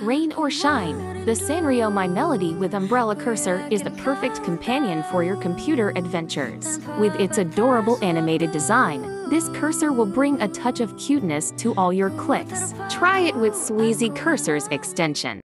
Rain or shine, the Sanrio My Melody with Umbrella Cursor is the perfect companion for your computer adventures. With its adorable animated design, this cursor will bring a touch of cuteness to all your clicks. Try it with Sweezy Cursor's extension.